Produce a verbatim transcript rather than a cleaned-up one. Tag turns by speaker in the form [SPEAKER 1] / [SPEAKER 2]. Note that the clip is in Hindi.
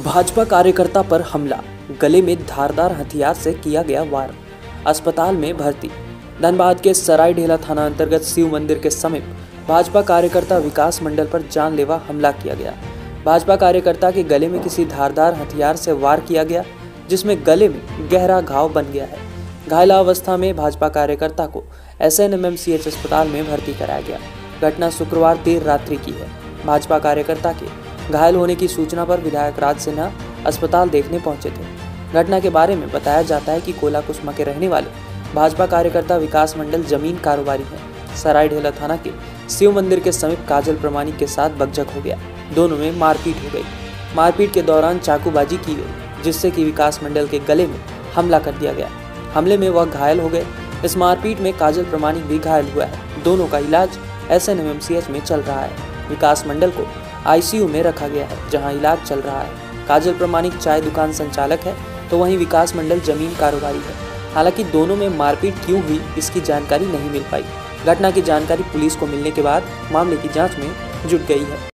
[SPEAKER 1] भाजपा कार्यकर्ता पर हमला, गले में धारदार हथियार से किया गया वार, अस्पताल में भर्ती। धनबाद के सरायढेला थाना अंतर्गत शिव मंदिर के समीप भाजपा कार्यकर्ता विकास मंडल पर जानलेवा हमला किया गया। भाजपा कार्यकर्ता के गले में किसी धारदार हथियार से वार किया गया, जिसमें गले में गहरा घाव बन गया है। घायल अवस्था में भाजपा कार्यकर्ता को S N M M C H अस्पताल में भर्ती कराया गया। घटना शुक्रवार देर रात्रि की है। भाजपा कार्यकर्ता के घायल होने की सूचना पर विधायक राज सिन्हा अस्पताल देखने पहुंचे थे। घटना के बारे में बताया जाता है कि कोला कुसमा के रहने वाले भाजपा कार्यकर्ता विकास मंडल जमीन कारोबारी है। सरायढेला थाना के शिव मंदिर के समीप काजल प्रमाणिक के साथ बकझक हो गया। दोनों में मारपीट हो गई। मारपीट के दौरान चाकूबाजी की गई, जिससे कि विकास मंडल के गले में हमला कर दिया गया। हमले में वह घायल हो गए। इस मारपीट में काजल प्रमाणिक भी घायल हुआ है। दोनों का इलाज S N M M C H में चल रहा है। विकास मंडल को आई सी यू में रखा गया है, जहां इलाज चल रहा है। काजल प्रमाणिक चाय दुकान संचालक है, तो वहीं विकास मंडल जमीन कारोबारी है। हालांकि दोनों में मारपीट क्यों हुई, इसकी जानकारी नहीं मिल पाई। घटना की जानकारी पुलिस को मिलने के बाद मामले की जांच में जुट गई है।